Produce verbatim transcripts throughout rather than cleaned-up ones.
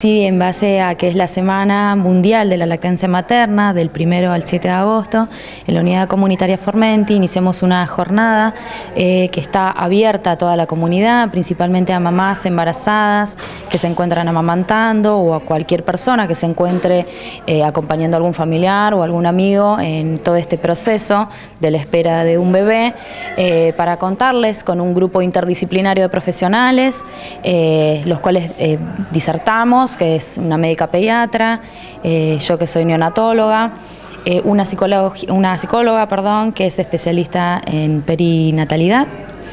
Sí, en base a que es la Semana Mundial de la Lactancia Materna, del primero al siete de agosto, en la Unidad Comunitaria Formenti iniciamos una jornada eh, que está abierta a toda la comunidad, principalmente a mamás embarazadas que se encuentran amamantando o a cualquier persona que se encuentre eh, acompañando a algún familiar o algún amigo en todo este proceso de la espera de un bebé, eh, para contarles con un grupo interdisciplinario de profesionales, eh, los cuales eh, disertamos, que es una médica pediatra, eh, yo que soy neonatóloga, eh, una psicóloga, una psicóloga perdón, que es especialista en perinatalidad,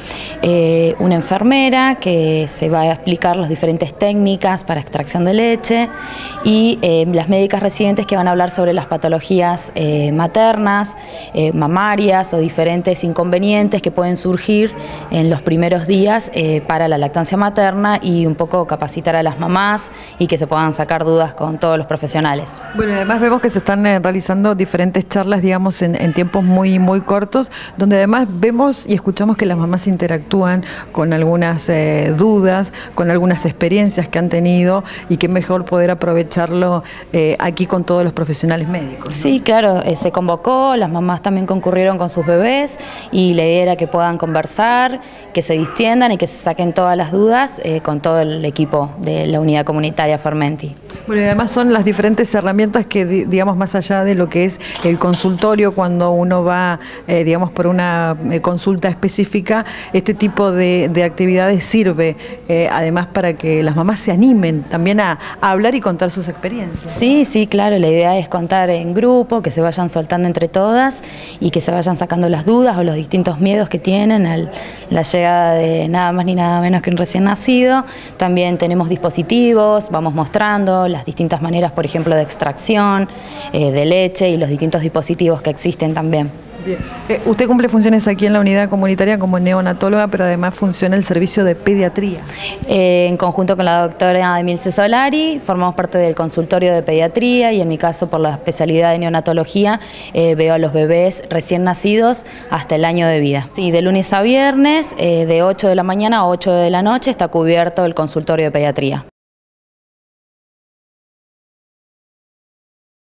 eh, una enfermera que se va a explicar las diferentes técnicas para extracción de leche y eh, las médicas residentes que van a hablar sobre las patologías eh, maternas, eh, mamarias o diferentes inconvenientes que pueden surgir en los primeros días eh, para la lactancia materna, y un poco capacitar a las mamás y que se puedan sacar dudas con todos los profesionales. Bueno, además vemos que se están eh, realizando diferentes charlas, digamos, en, en tiempos muy, muy cortos, donde además vemos y escuchamos que las mamás interactúan con algunas eh, dudas, con algunas experiencias que han tenido, y que mejor poder aprovecharlo eh, aquí con todos los profesionales médicos, ¿no? Sí, claro, eh, se convocó, las mamás también concurrieron con sus bebés y la idea era que puedan conversar, que se distiendan y que se saquen todas las dudas eh, con todo el equipo de la Unidad Comunitaria Formenti. Bueno, y además son las diferentes herramientas que, digamos, más allá de lo que es el consultorio, cuando uno va, eh, digamos, por una eh, consulta específica, este tipo de, de actividades sirve, eh, además, para que las mamás se animen también a, a hablar y contar sus experiencias. Sí, sí, claro, la idea es contar en grupo, que se vayan soltando entre todas y que se vayan sacando las dudas o los distintos miedos que tienen a la llegada de nada más ni nada menos que un recién nacido. También tenemos dispositivos, vamos mostrando las distintas maneras, por ejemplo, de extracción eh, de leche, y los distintos dispositivos que existen también. Bien. Eh, usted cumple funciones aquí en la unidad comunitaria como neonatóloga, pero además funciona el servicio de pediatría. Eh, en conjunto con la doctora Emilce Solari, formamos parte del consultorio de pediatría, y en mi caso, por la especialidad de neonatología, eh, veo a los bebés recién nacidos hasta el año de vida. Sí, de lunes a viernes, eh, de ocho de la mañana a ocho de la noche, está cubierto el consultorio de pediatría.